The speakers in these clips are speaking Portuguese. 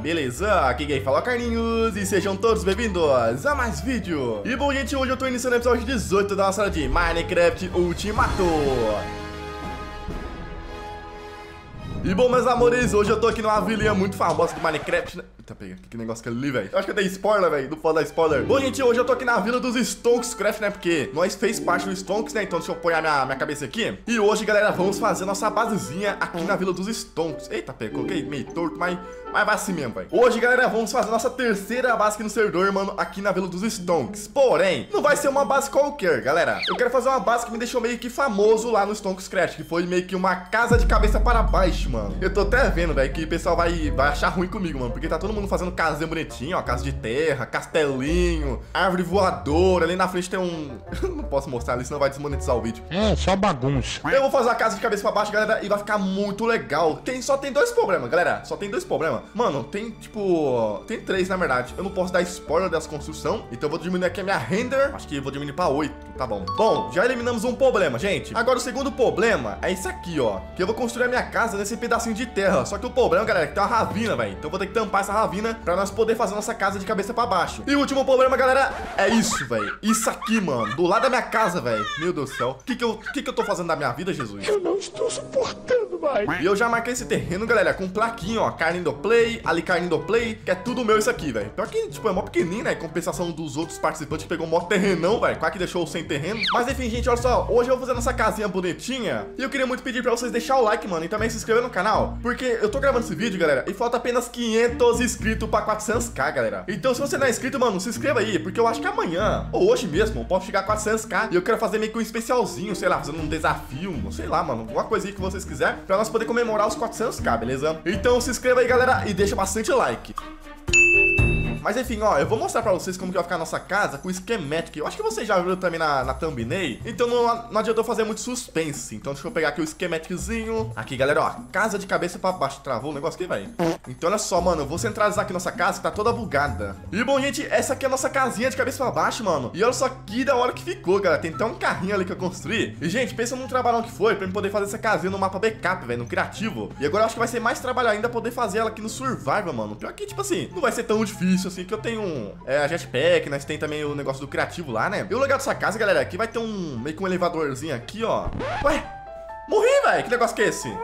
beleza? Aqui quem fala é o Carlinhos e sejam todos bem-vindos a mais vídeo. E bom, gente, hoje eu tô iniciando o episódio 18 da nossa série de Minecraft Ultimato. E bom, meus amores, hoje eu tô aqui numa vilinha muito famosa do Minecraft, né? Eita, pega, que negócio que ali, velho. Eu acho que eu dei spoiler, velho, não pode dar spoiler. Bom, gente, hoje eu tô aqui na vila dos Stonkscraft, né? Porque nós fez parte do Stonks, né? Então deixa eu apoiar minha cabeça aqui. E hoje, galera, vamos fazer nossa basezinha aqui na vila dos Stonks. Eita, pega, coloquei meio torto, mas vai assim mesmo, velho. Hoje, galera, vamos fazer nossa terceira base aqui no servidor, mano, aqui na vila dos Stonks. Porém, não vai ser uma base qualquer, galera. Eu quero fazer uma base que me deixou meio que famoso lá no Stonkscraft, que foi meio que uma casa de cabeça para baixo, mano. Eu tô até vendo, velho, que o pessoal vai achar ruim comigo, mano, porque tá todo mundo fazendo casinha bonitinha, ó, casa de terra, castelinho, árvore voadora, ali na frente tem um... não posso mostrar ali, senão vai desmonetizar o vídeo. É, só bagunça. Eu vou fazer a casa de cabeça pra baixo, galera, e vai ficar muito legal. Só tem dois problemas, galera, só tem dois problemas. Mano, tem, tipo, tem três, na verdade. Eu não posso dar spoiler dessa construção, então eu vou diminuir aqui a minha render. Acho que eu vou diminuir pra 8, tá bom. Bom, já eliminamos um problema, gente. Agora o segundo problema é isso aqui, ó, que eu vou construir a minha casa nesse pedacinho de terra. Só que o problema, galera, é que tem uma ravina, velho. Então eu vou ter que tampar essa ravina pra nós poder fazer nossa casa de cabeça pra baixo. E o último problema, galera, é isso, velho. Isso aqui, mano, do lado da minha casa, velho. Meu Deus do céu. O que eu tô fazendo da minha vida, Jesus? Eu não estou suportando mais. E eu já marquei esse terreno, galera, com plaquinho, ó, carne do play, ali carne do play, que é tudo meu isso aqui, velho. Pior que, tipo, é mó pequenininho, né, em compensação dos outros participantes que pegou mó terrenão, velho, quase que deixou sem terreno. Mas enfim, gente, olha só, hoje eu vou fazer nossa casinha bonitinha e eu queria muito pedir pra vocês deixar o like, mano, e também se inscrever no canal, porque eu tô gravando esse vídeo, galera, e falta apenas 500 inscritos pra 400k, galera. Então, se você não é inscrito, mano, se inscreva aí, porque eu acho que amanhã, ou hoje mesmo, eu posso chegar a 400k e eu quero fazer meio que um especialzinho, sei lá, fazendo um desafio, sei lá, mano, alguma coisa aí que vocês quiserem, pra nós poder comemorar os 400k, beleza? Então, se inscreva aí, galera, e deixa bastante like. Mas enfim, ó, eu vou mostrar pra vocês como que vai ficar a nossa casa com o schematic. Eu acho que vocês já viram também na thumbnail. Então não adianta eu fazer muito suspense. Então deixa eu pegar aqui o schematiczinho. Aqui, galera, ó, casa de cabeça pra baixo. Travou o negócio aqui, velho. Então olha só, mano, eu vou centralizar aqui nossa casa, que tá toda bugada. E bom, gente, essa aqui é a nossa casinha de cabeça pra baixo, mano. E olha só que da hora que ficou, galera. Tem até um carrinho ali que eu construí. E, gente, pensa num trabalhão que foi pra eu poder fazer essa casinha no mapa backup, velho, no criativo. E agora eu acho que vai ser mais trabalho ainda poder fazer ela aqui no survival, mano. Pior que, tipo assim, não vai ser tão difícil assim, que eu tenho a jetpack, nós tem também o negócio do criativo lá, né? E o legal dessa casa, galera, aqui vai ter meio que um elevadorzinho aqui, ó. Ué, morri, velho, que negócio que é esse?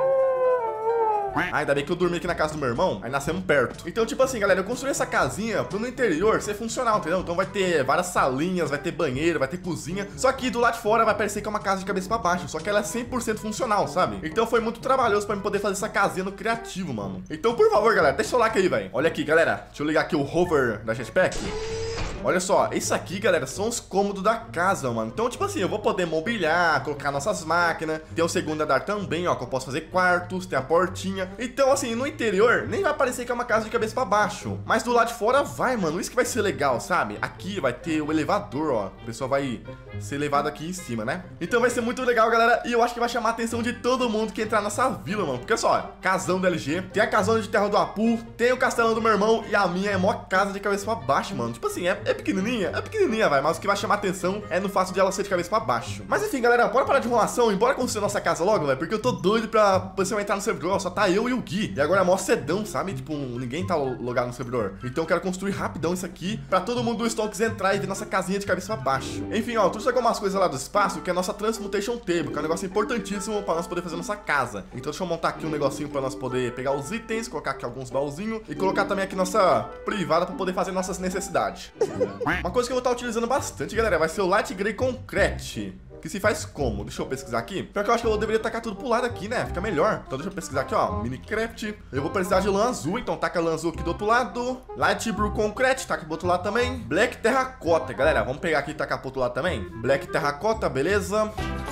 Ah, ainda bem que eu dormi aqui na casa do meu irmão, aí nascemos perto. Então, tipo assim, galera, eu construí essa casinha pro no interior ser funcional, entendeu? Então vai ter várias salinhas, vai ter banheiro, vai ter cozinha. Só que do lado de fora vai parecer que é uma casa de cabeça pra baixo. Só que ela é 100% funcional, sabe? Então foi muito trabalhoso pra mim poder fazer essa casinha no criativo, mano. Então, por favor, galera, deixa o like aí, velho. Olha aqui, galera, deixa eu ligar aqui o hover da jetpack. Olha só, isso aqui, galera, são os cômodos da casa, mano. Então, tipo assim, eu vou poder mobiliar, colocar nossas máquinas. Tem o segundo andar também, ó, que eu posso fazer quartos, tem a portinha. Então, assim, no interior, nem vai parecer que é uma casa de cabeça pra baixo. Mas do lado de fora vai, mano. Isso que vai ser legal, sabe? Aqui vai ter o elevador, ó. O pessoal vai ser levado aqui em cima, né? Então vai ser muito legal, galera. E eu acho que vai chamar a atenção de todo mundo que entrar nessa vila, mano. Porque, olha só, casão do LG, tem a casona de terra do Apu, tem o castelão do meu irmão e a minha é mó casa de cabeça pra baixo, mano. Tipo assim, é pequenininha, vai, mas o que vai chamar atenção é no fato de ela ser de cabeça pra baixo. Mas enfim, galera, bora parar de enrolação e bora construir nossa casa logo, velho, porque eu tô doido pra pessoa entrar no servidor, só tá eu e o Gui, e agora é mó cedão, sabe, tipo, ninguém tá logado no servidor. Então eu quero construir rapidão isso aqui, pra todo mundo do Stonks entrar e ver nossa casinha de cabeça pra baixo. Enfim, ó, eu trouxe algumas coisas lá do espaço, que é a nossa Transmutation Table, que é um negócio importantíssimo pra nós poder fazer nossa casa. Então deixa eu montar aqui um negocinho pra nós poder pegar os itens, colocar aqui alguns baúzinhos, e colocar também aqui nossa privada pra poder fazer nossas necessidades. Uma coisa que eu vou estar utilizando bastante, galera, vai ser o Light Grey Concrete. Que se faz como? Deixa eu pesquisar aqui. Pior que eu acho que eu deveria tacar tudo pro lado aqui, né? Fica melhor. Então deixa eu pesquisar aqui, ó. Minecraft. Eu vou precisar de lã azul, então taca lã azul aqui do outro lado. Light Blue Concrete, taca pro outro lado também. Black Terracota, galera. Vamos pegar aqui e tacar pro outro lado também. Black Terracota, beleza.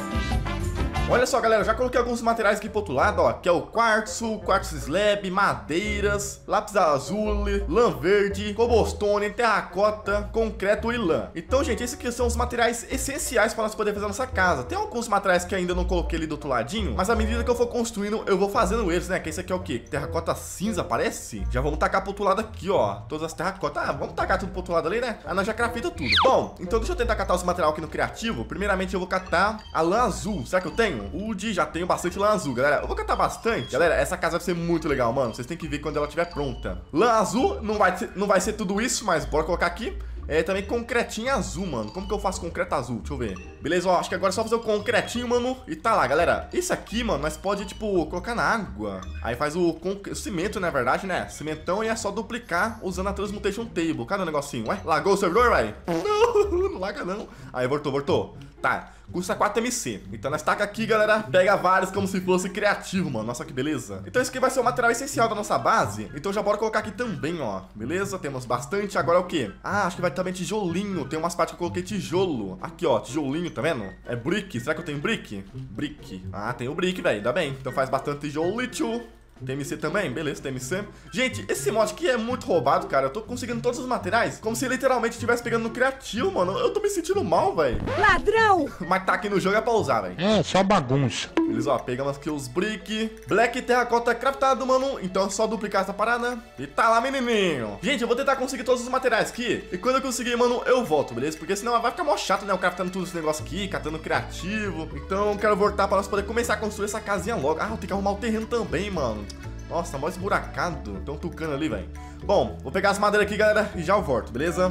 Olha só, galera, já coloquei alguns materiais aqui pro outro lado, ó, que é o quartzo slab, madeiras, lápis azul, lã verde, cobblestone, terracota, concreto e lã. Então, gente, esses aqui são os materiais essenciais para nós poder fazer a nossa casa. Tem alguns materiais que ainda não coloquei ali do outro ladinho, mas à medida que eu for construindo, eu vou fazendo eles, né? Que esse aqui é o quê? Terracota cinza, parece? Já vamos tacar pro outro lado aqui, ó, todas as terracotas. Ah, vamos tacar tudo pro outro lado ali, né? Ah, nós já craftamos tudo. Bom, então deixa eu tentar catar os materiais aqui no criativo. Primeiramente, eu vou catar a lã azul. Será que eu tenho? tenho? Wood, já tenho bastante lã azul, galera. Eu vou catar bastante. Galera, essa casa vai ser muito legal, mano. Vocês têm que ver quando ela estiver pronta. Lã azul não vai ser tudo isso, mas bora colocar aqui. Também concretinho azul, mano. Como que eu faço concreto azul? Deixa eu ver. Beleza, ó, acho que agora é só fazer o concretinho, mano. E tá lá, galera. Isso aqui, mano, nós pode, tipo, colocar na água. Aí faz o cimento, na verdade, né? Cimentão, e é só duplicar usando a Transmutation Table. Cadê o negocinho? Ué, lagou o servidor, velho? Não laga não. Aí, voltou. Tá, custa 4 MC. Então nós taca aqui, galera. Pega vários como se fosse criativo, mano. Nossa, que beleza. Então isso aqui vai ser o material essencial da nossa base. Então já bora colocar aqui também, ó. Beleza, temos bastante. Agora é o quê? Ah, acho que vai também tijolinho. Tem umas partes que eu coloquei tijolo. Aqui, ó, tijolinho, tá vendo? É brick. Será que eu tenho brick? Brick. Ah, tem o brick, velho. Ainda bem. Então faz bastante tijolito. TMC também? Beleza, TMC. Gente, esse mod aqui é muito roubado, cara. Eu tô conseguindo todos os materiais como se literalmente estivesse pegando no criativo, mano. Eu tô me sentindo mal, velho. Ladrão! Mas tá aqui no jogo é pra usar, velho. É, só bagunça. Beleza, ó, pegamos aqui os brick. Black terracota craftado, mano. Então é só duplicar essa parada. E tá lá, menininho. Gente, eu vou tentar conseguir todos os materiais aqui. E quando eu conseguir, mano, eu volto, beleza? Porque senão vai ficar mó chato, né? Eu craftando tudo esse negócio aqui, catando criativo. Então eu quero voltar pra nós poder começar a construir essa casinha logo. Ah, eu tenho que arrumar o terreno também, mano. Nossa, tá mó esburacado. Tem um tucano ali, velho. Bom, vou pegar as madeiras aqui, galera, e já eu volto, beleza?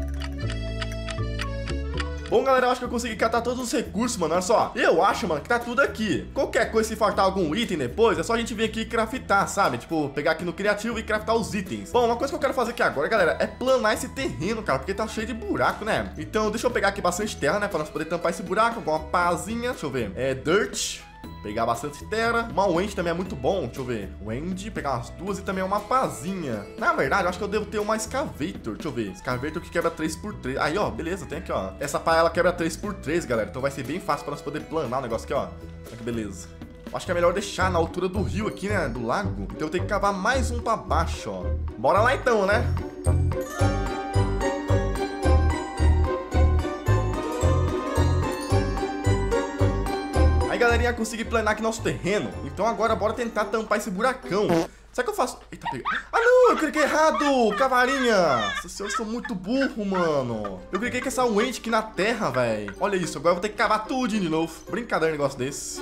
Bom, galera, eu acho que eu consegui catar todos os recursos, mano. Olha só. Eu acho, mano, que tá tudo aqui. Qualquer coisa, se faltar algum item depois, é só a gente vir aqui e craftar, sabe? Tipo, pegar aqui no criativo e craftar os itens. Bom, uma coisa que eu quero fazer aqui agora, galera, é planar esse terreno, cara, porque tá cheio de buraco, né? Então, deixa eu pegar aqui bastante terra, né? Pra nós poder tampar esse buraco com uma pazinha. Deixa eu ver. Dirt. Pegar bastante terra. Uma Wendy também é muito bom. Deixa eu ver. Wendy, pegar umas duas e também uma pazinha. Na verdade, eu acho que eu devo ter uma Excavator. Deixa eu ver. Excavator que quebra 3x3. Aí, ó, beleza, tem aqui, ó. Essa pá, ela quebra 3x3, galera. Então vai ser bem fácil pra nós poder planar o negócio aqui, ó. Olha que beleza. Acho que é melhor deixar na altura do rio aqui, né? Do lago. Então eu tenho que cavar mais um pra baixo, ó. Bora lá então, né? Aí, galerinha, consegui planar aqui nosso terreno. Então agora bora tentar tampar esse buracão. Será que eu faço... Eita, pega. Ah, não! Eu cliquei errado! Cavalinha! Eu sou muito burro, mano. Eu cliquei com essa Wendy aqui na terra, velho. Olha isso, agora eu vou ter que cavar tudo de novo. Brincadeira, um negócio desse.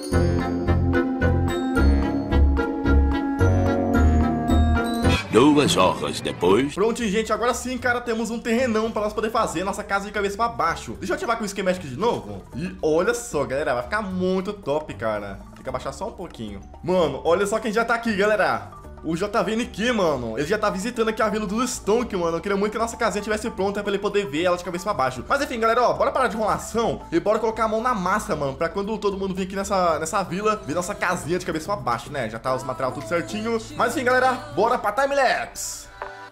Duas horas depois. Pronto, gente, agora sim, cara, temos um terrenão pra nós poder fazer nossa casa de cabeça pra baixo. Deixa eu ativar com o Schematic de novo. E olha só, galera, vai ficar muito top, cara. Tem que abaixar só um pouquinho. Mano, olha só quem já tá aqui, galera. O JVNQ, mano, ele já tá visitando aqui a vila do Stonk, mano. Eu queria muito que a nossa casinha estivesse pronta pra ele poder ver ela de cabeça pra baixo. Mas enfim, galera, ó, bora parar de enrolação e bora colocar a mão na massa, mano. Pra quando todo mundo vir aqui nessa vila, ver nossa casinha de cabeça pra baixo, né? Já tá os materiais tudo certinho. Mas enfim, galera, bora pra timelapse.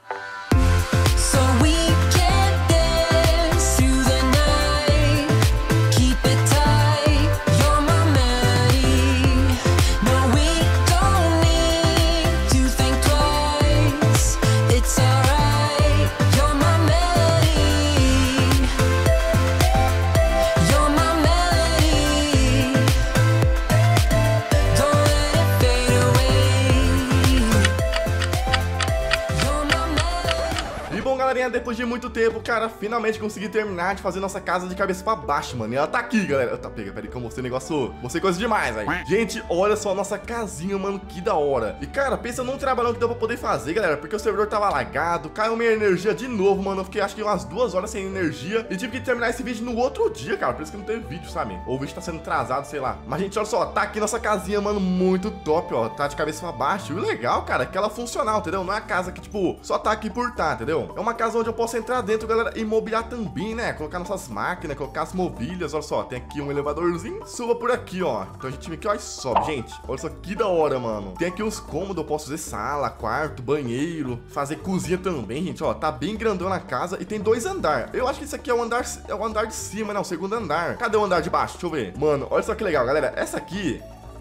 Depois de muito tempo, cara, finalmente consegui terminar de fazer nossa casa de cabeça pra baixo, mano. E ela tá aqui, galera. Tá, peraí que eu mostrei negócio. Mostrei coisa demais, velho. Gente, olha só a nossa casinha, mano. Que da hora. E, cara, pensa num trabalhão que deu pra poder fazer, galera. Porque o servidor tava lagado. Caiu minha energia de novo, mano. Eu fiquei, acho que umas 2 horas sem energia. E tive que terminar esse vídeo no outro dia, cara. Por isso que não teve vídeo, sabe? Ou o vídeo tá sendo atrasado, sei lá. Mas, gente, olha só. Tá aqui nossa casinha, mano. Muito top, ó. Tá de cabeça pra baixo. E o legal, cara, é que ela é funcional, entendeu? Não é a casa que, tipo, só tá aqui por tá, entendeu? É uma casa onde eu posso entrar dentro, galera, e mobiliar também, né? Colocar nossas máquinas, colocar as mobílias. Olha só, tem aqui um elevadorzinho. Suba por aqui, ó. Então a gente vem aqui, ó, e sobe. Gente, olha só que da hora, mano. Tem aqui os cômodos, eu posso fazer sala, quarto, banheiro, fazer cozinha também, gente, ó. Tá bem grandão na casa e tem 2 andares. Eu acho que esse aqui é o andar de cima, né? O segundo andar. Cadê o andar de baixo? Deixa eu ver. Mano, olha só que legal, galera. Essa aqui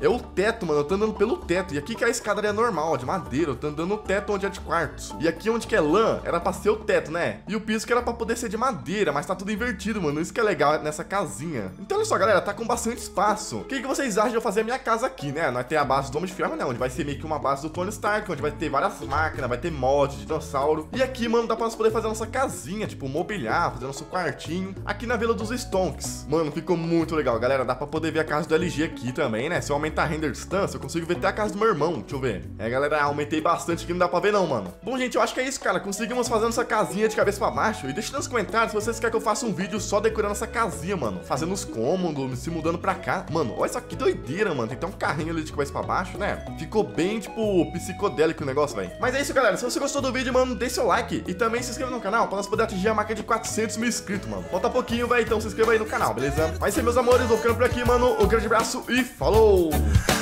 é o teto, mano. Eu tô andando pelo teto. E aqui que a escadaria é normal, ó, de madeira. Eu tô andando no teto onde é de quartzo. E aqui onde que é lã, era pra ser o teto, né? E o piso que era pra poder ser de madeira, mas tá tudo invertido, mano. Isso que é legal nessa casinha. Então olha só, galera, tá com bastante espaço. O que vocês acham de eu fazer a minha casa aqui, né? Nós tem a base do Homem de Ferro, né? Onde vai ser meio que uma base do Tony Stark, onde vai ter várias máquinas, vai ter mod, dinossauro. E aqui, mano, dá pra nós poder fazer a nossa casinha, tipo, mobiliar, fazer nosso quartinho. Aqui na Vila dos Stonks. Mano, ficou muito legal, galera. Dá pra poder ver a casa do LG aqui também, né? Se eu aumentar a render distância, eu consigo ver até a casa do meu irmão. Deixa eu ver. É, galera, aumentei bastante aqui, não dá pra ver não, mano. Bom, gente, eu acho que é isso, cara. Conseguimos fazer essa casinha de cabeça pra baixo. E deixa nos comentários se vocês querem que eu faça um vídeo só decorando essa casinha, mano. Fazendo os cômodos, se mudando pra cá. Mano, olha isso que doideira, mano. Tem até um carrinho ali de cabeça pra baixo, né? Ficou bem, tipo, psicodélico o negócio, velho. Mas é isso, galera. Se você gostou do vídeo, mano, deixa seu like. E também se inscreva no canal pra nós poder atingir a marca de 400 mil inscritos, mano. Falta pouquinho, velho. Então se inscreva aí no canal, beleza? Mas é, meus amores, vou ficando por aqui, mano. Um grande abraço e falou!